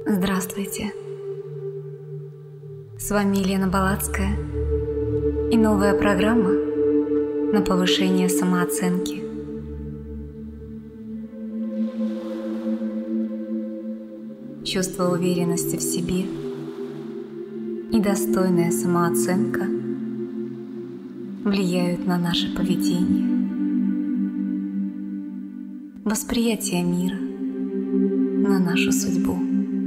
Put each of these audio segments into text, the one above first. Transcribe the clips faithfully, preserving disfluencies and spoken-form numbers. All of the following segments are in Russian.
Здравствуйте! С вами Елена Балацкая и новая программа на повышение самооценки. Чувство уверенности в себе и достойная самооценка влияют на наше поведение, восприятие мира, на нашу судьбу.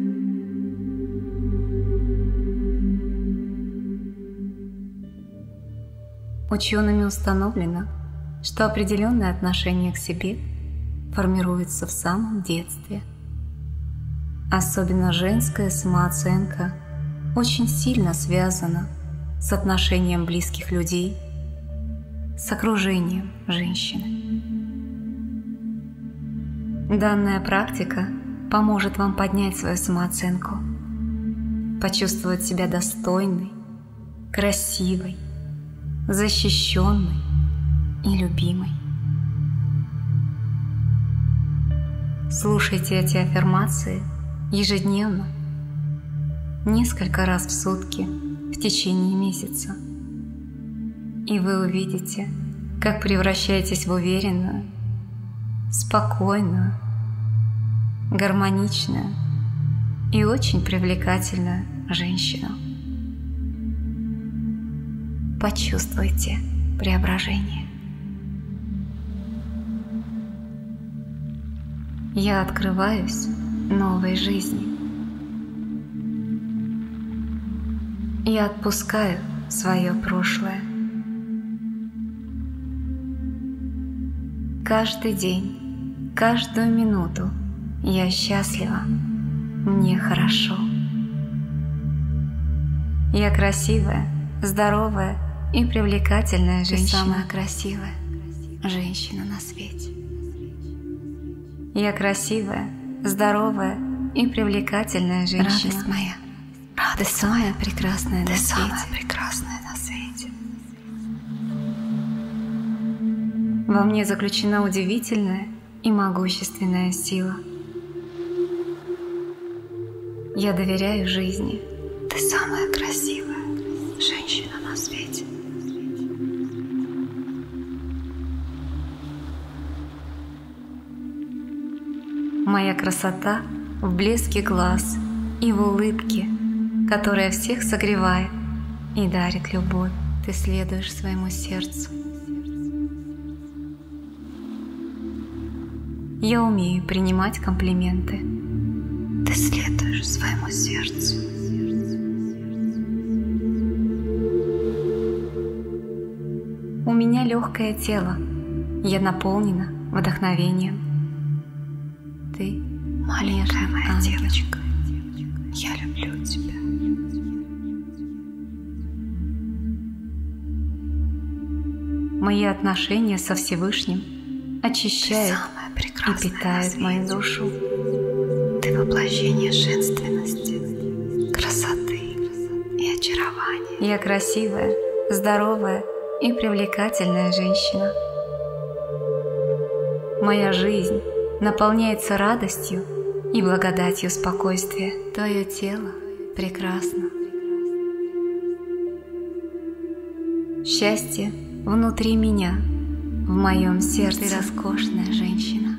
Учеными установлено, что определенное отношение к себе формируется в самом детстве. Особенно женская самооценка очень сильно связана с отношением близких людей, с окружением женщины. Данная практика поможет вам поднять свою самооценку, почувствовать себя достойной, красивой, защищенной и любимой. Слушайте эти аффирмации ежедневно, несколько раз в сутки в течение месяца, и вы увидите, как превращаетесь в уверенную, спокойную, гармоничную и очень привлекательную женщину. Почувствуйте преображение. Я открываюсь новой жизни. Я отпускаю свое прошлое. Каждый день, каждую минуту я счастлива, мне хорошо. Я красивая, здоровая и привлекательная женщина. Ты самая красивая женщина на свете. Я красивая, здоровая и привлекательная женщина. Радость моя. Ты самая прекрасная на свете. Ты самая прекрасная на свете. Во мне заключена удивительная и могущественная сила. Я доверяю жизни. Ты самая красивая женщина на свете. Моя красота в блеске глаз и в улыбке, которая всех согревает и дарит любовь. Ты следуешь своему сердцу. Я умею принимать комплименты. Ты следуешь своему сердцу. У меня легкое тело. Я наполнена вдохновением. Ты маленькая моя ангел. Девочка. Я люблю тебя. Мои отношения со Всевышним очищают и питают мою душу. Ты воплощение женственности, красоты и очарования. Я красивая, здоровая и привлекательная женщина. Моя жизнь наполняется радостью и благодатью спокойствия. Твое тело прекрасно. Счастье внутри меня, в моем сердце. Ты роскошная женщина.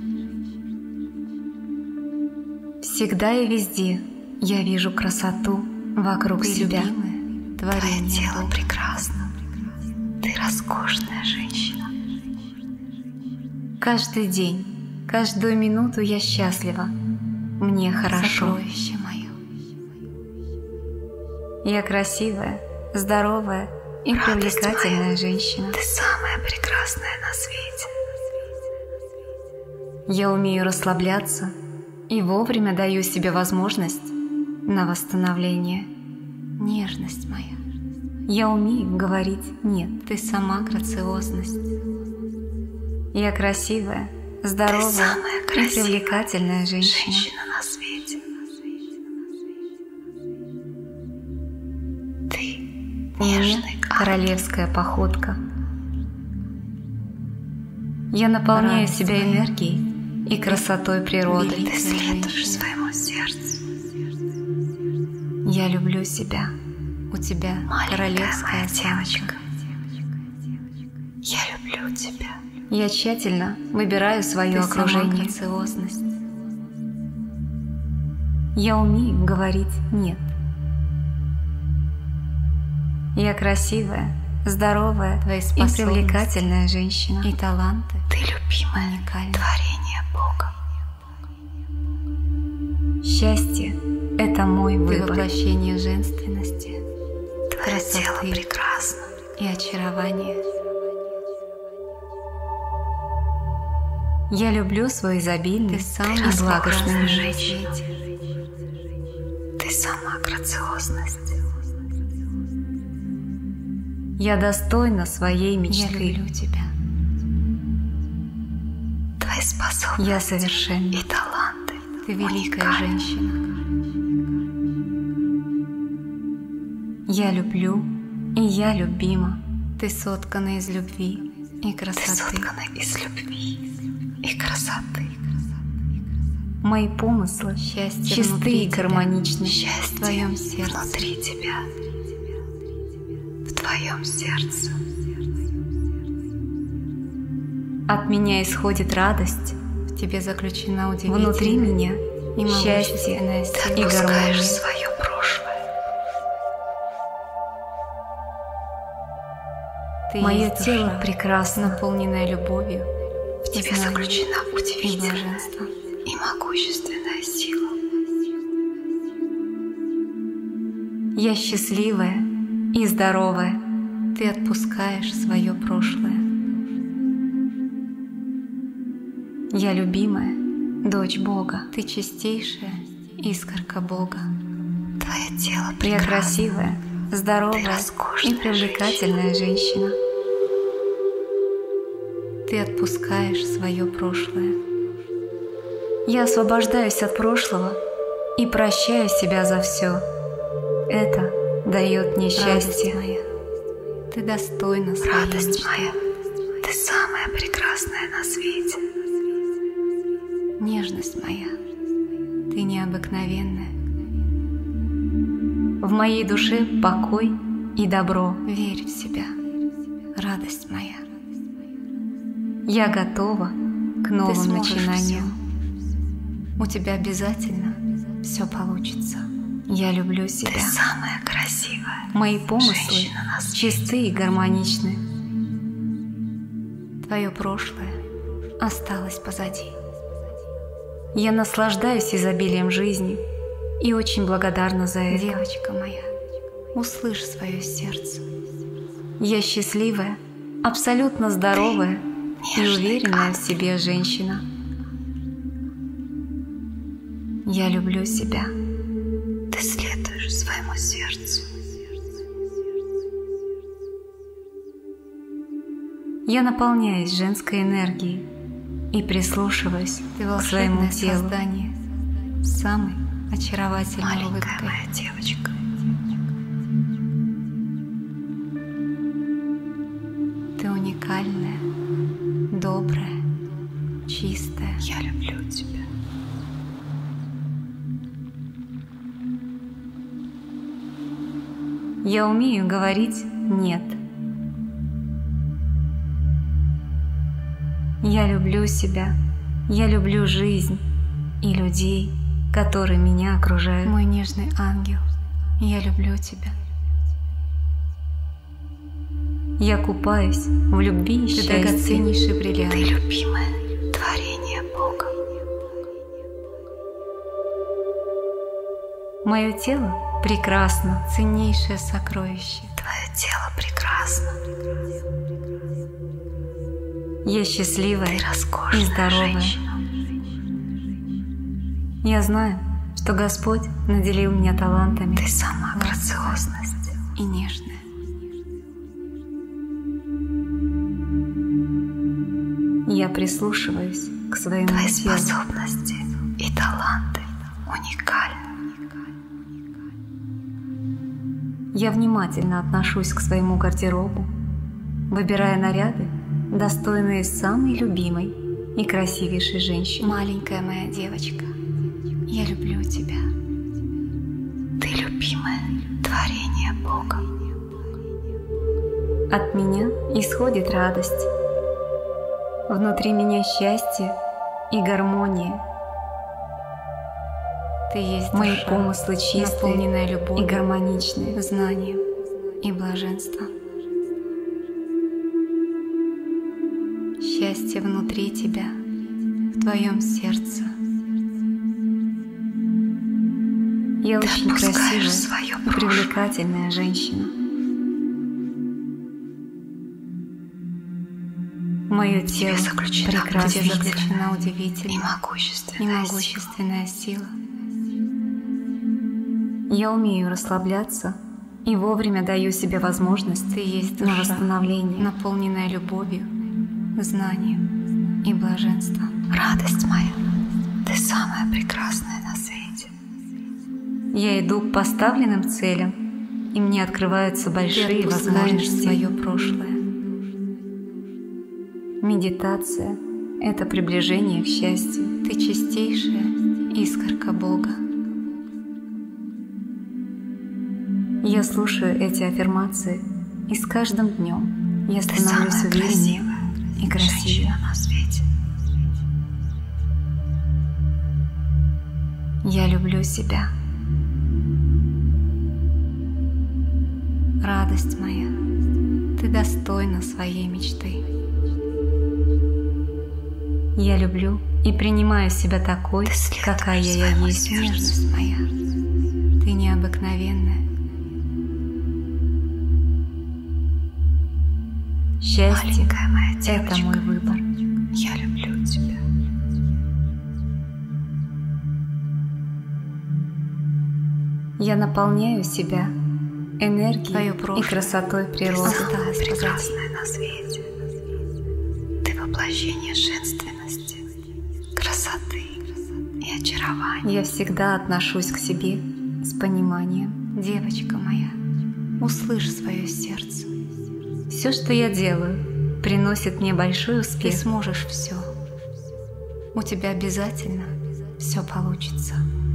Всегда и везде я вижу красоту вокруг Ты себя. Любимая, твое тело Бога. Прекрасно. Ты роскошная женщина. Каждый день, каждую минуту я счастлива. Мне хорошо. Сокровище мое. Я красивая, здоровая и Радость привлекательная моя. Женщина. Ты самая прекрасная на свете. Я умею расслабляться и вовремя даю себе возможность на восстановление. Нежность моя. Я умею говорить «нет». Ты сама грациозность. Я красивая, здоровая и привлекательная женщина. женщина на свете. Ты нежный королевская походка. Я наполняю Радость себя энергией и красотой природы. Ты следуешь своему сердцу. Я люблю себя. У тебя Маленькая королевская моя осанка. девочка. Я люблю тебя. Я тщательно выбираю свое Ты сама окружение. грациозность. Я умею говорить «нет». Я красивая, здоровая Твои и способности привлекательная женщина. и таланты Ты любимая, уникальны. творение Бога. Счастье – это мой Ты выбор. воплощение женственности, Твое тело красоты прекрасно. и очарования. Я люблю свой изобильный Ты самая и благостный прекрасная мир. на свете. Ты сама грациозность. Я достойна своей Я мечты. люблю тебя. Твои способности Я совершенна. и таланты. Ты великая уникальны. женщина. Я люблю, и я любима. Ты соткана из любви и Ты красоты. соткана из любви и красоты. Мои помыслы Счастье чисты внутри и тебя. гармоничны. В твоем сердце. внутри тебя. В твоем сердце. От меня исходит радость. В тебе заключена удивительная Внутри меня и счастье могущественная сила. и гармония. свое прошлое. Ты Мое есть тело душа, прекрасно. наполненная любовью, В тебе знанием заключена и удивительная блаженством. и могущественная сила. Я счастливая и здоровая. Ты отпускаешь свое прошлое. Я любимая дочь Бога. Ты чистейшая искорка Бога. Твое тело Я прекрасно. красивая, здоровая Ты роскошная и привлекательная женщина. Ты отпускаешь свое прошлое. Я освобождаюсь от прошлого и прощаю себя за все. Это дает мне Радость счастье. моя, ты достойна своей Радость мечты. моя, ты самая прекрасная на свете. Нежность моя, ты необыкновенная. В моей душе покой и добро. Верь в себя, радость моя. Я готова к Ты новым сможешь начинаниям. всё. У тебя обязательно все получится. Я люблю Ты себя. самая красивая. Мои помыслы женщина на свете. чисты и гармоничны. Твое прошлое осталось позади. Я наслаждаюсь изобилием жизни и очень благодарна за это. Девочка моя, услышь свое сердце. Я счастливая, абсолютно здоровая и нежный уверенная в себе женщина. Я люблю себя. Ты следуешь своему сердцу. Я наполняюсь женской энергией и прислушиваюсь Ты к своему волшебное телу. создание с самой очаровательной Маленькая улыбкой. моя девочка. Ты уникальная, добрая, чистая. Я люблю тебя. Я умею говорить «нет». Я люблю себя, я люблю жизнь и людей, которые меня окружают. Мой нежный ангел, я люблю тебя. Я купаюсь в любви и Ты счастье. драгоценнейший бриллиант. Ты любимое творение Бога. Мое тело прекрасно. Ценнейшее сокровище. Твое тело прекрасно. Я счастливая Ты и роскошная здоровая. женщина. Я знаю, что Господь наделил меня талантами. Ты сама грациозность. И нежная. Я прислушиваюсь к своему Твои телу. способности и таланты уникальны. Я внимательно отношусь к своему гардеробу, выбирая наряды, достойные самой любимой и красивейшей женщины. Маленькая моя девочка, я люблю тебя. Ты любимая творение Бога. От меня исходит радость. Внутри меня счастье и гармония. Ты есть Мои душа, помыслы чистые наполненная любовью, и гармоничные. знанием и блаженством. Счастье внутри тебя, в твоем сердце. Я Ты очень отпускаешь красивая свое и привлекательная женщина. Мое тело заключена прекрасно, Где заключена и удивительная могущественная, и сила. могущественная сила. Я умею расслабляться и вовремя даю себе возможность Ты есть на душа, восстановление. наполненная любовью, знанием и блаженством. Радость моя, ты самая прекрасная на свете. Я иду к поставленным целям, и мне открываются Ты большие отпускаешь возможности. свое прошлое. Медитация – это приближение к счастью. Ты чистейшая искорка Бога. Я слушаю эти аффирмации, и с каждым днем я Ты становлюсь самая увереннее красивая и красивее. женщина на свете. Я люблю себя. Радость моя, ты достойна своей мечты. Я люблю и принимаю себя такой, Ты следуешь какая я своему есть. сердцу. Нежность моя, ты необыкновенная. Счастье Маленькая моя – это девочка, мой выбор. я люблю тебя. Я наполняю себя энергией Твое и прошлое красотой Ты природы. самая Осталось позади. прекрасная на свете. Ты воплощение женственности, красоты и очарования. Я всегда отношусь к себе с пониманием. Девочка моя, услышь свое сердце. Все, что я делаю, приносит мне большой Ты успех. сможешь все. У тебя обязательно все получится.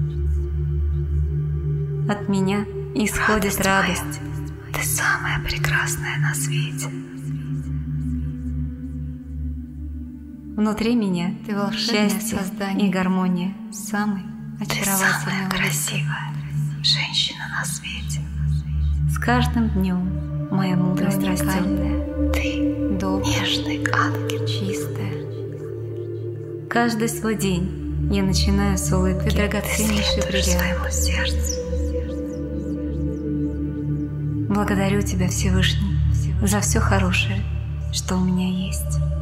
От меня исходит Радость радость. Ты самая прекрасная на свете. Внутри меня Ты волшебное счастье создание. и гармония. Самый Ты очаровательный самая улыбка. красивая женщина на свете. С каждым днем моя Ты мудрость растет. уникальная, Ты добрая, нежный ангел. чистая. Каждый свой день я начинаю с улыбки. Ты Ты драгоценнейший следуешь бриллиант. своему сердцу. Благодарю тебя, Всевышний, за все хорошее, что у меня есть.